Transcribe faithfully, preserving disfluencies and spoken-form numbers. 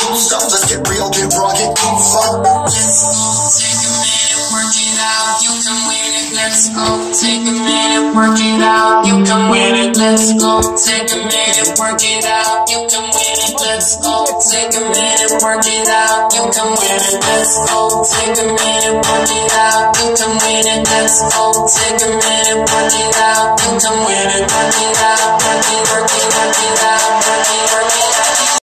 Stuff, let's get real, get raw, get fuck. Let's go, take a minute, work it out. You can win it. Let's go, take a minute, work it out. You can win it. Let's go, take a minute, work it out. You can win it. Let's go, take a minute, work it out. You can win it. Let's go, take a minute, work it out. You can win it. Let's go, take a minute, work it out. You can win it. Work it out, work it, work it, work it out, work it, work it.